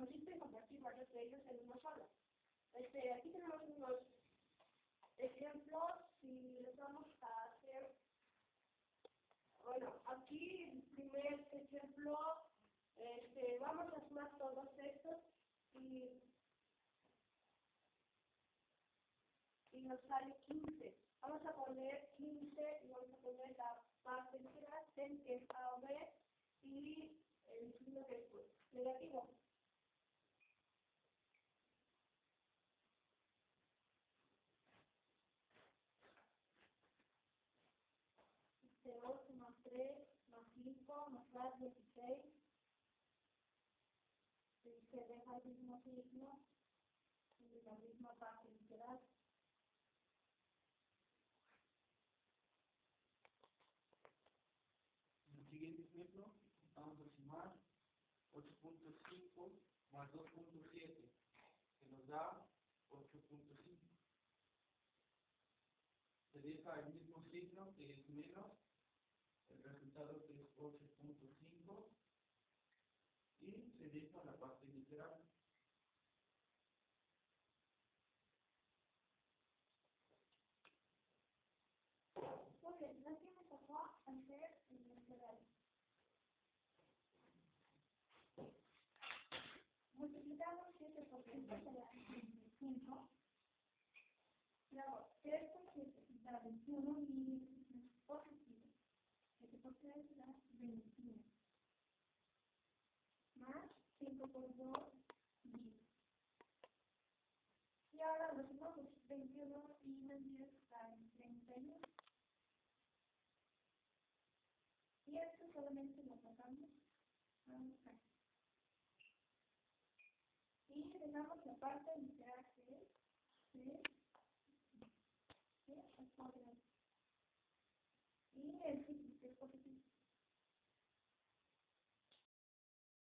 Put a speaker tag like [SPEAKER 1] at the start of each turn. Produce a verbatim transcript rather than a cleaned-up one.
[SPEAKER 1] consiste en convertir varios de ellos en uno solo. Este, aquí tenemos unos ejemplos y les vamos a hacer, bueno, aquí el primer ejemplo, este, vamos a sumar todos estos y, y nos sale quince. Vamos a poner quince y vamos a poner la parte integral que es A o B y el signo que es negativo. ocho más tres más cinco más cuatro, dieciséis. Se deja el mismo signo y la misma parte literal.
[SPEAKER 2] En el siguiente ejemplo vamos a sumar ocho punto cinco más dos punto siete, que nos da ocho punto cinco. Se deja el mismo signo que es menos, el resultado que es ocho punto cinco, y se deja la parte literal.
[SPEAKER 1] Ok, ya que me tocó hacer el literal. Multiplicamos siete por ciento se da veinticinco. Luego, tres por siete da veintiuno y positivo. siete por tres da veintiuno. Más cinco por dos, diez. Y ahora los sumamos, veintiuno y más diez dan treinta y uno. Y esto solamente lo sacamos acá. Y dejamos la parte literal que es tres, tres al cuadrado. Y el signo.